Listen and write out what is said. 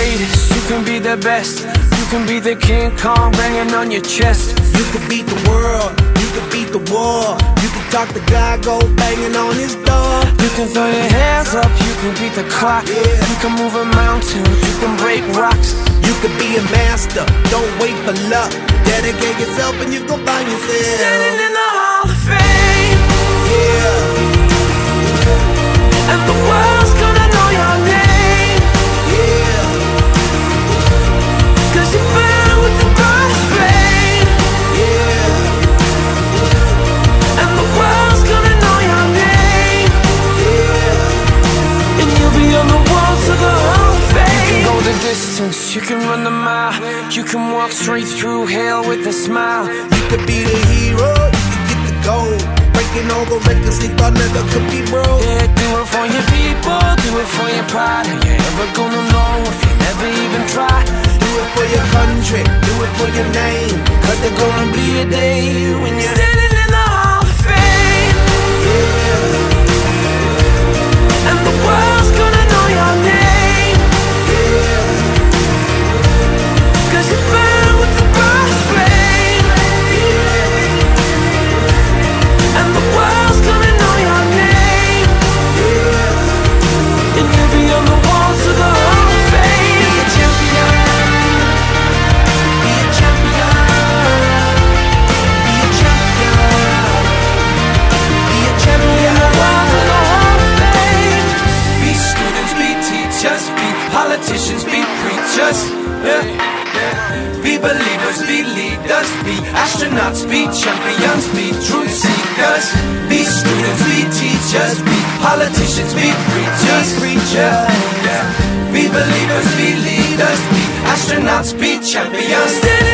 greatest, you can be the best. You can be the King Kong banging on your chest. You can beat the world, you can beat the war. You can talk to God, go banging on his door. You can throw your hands up, you can beat the clock. You can move a mountain, you can break rocks. You can be a master, don't wait for luck. Dedicate yourself and you gon' find yourself standing in the Hall of Fame. Yeah. And the world's gonna know your name. Yeah. 'Cause you burn with the cross flame. Yeah. And the world's gonna know your name. Yeah. And you'll be on the walls of the Hall of Fame. You can go the distance, you can run the mile. You can walk straight through hell with a smile. You could be the hero, you can get the gold. Breaking all the records they thought never could be broke. Yeah, do it for your people, do it for your pride. Are you ever gonna know if you never even try? Do it for your country, do it for your name. 'Cause there's gonna be a day when you're standing in the Hall of Fame. Yeah. And the world's gonna know your name. Yeah. 'Cause you burn with the cross flame. Yeah. And the world's gonna know your name. Yeah. And you'll be on the walls of the Hall of Fame. Be a champion. Be a champion. Be a champion. Be a champion. Walls of the Hall of Fame. Be students, be teachers, be politicians, be preachers. Yeah. Be believers, be leaders, be astronauts, be champions, be truth seekers. Be students, be teachers, be politicians, be preachers. Yeah. Be believers, be leaders, be astronauts, be champions.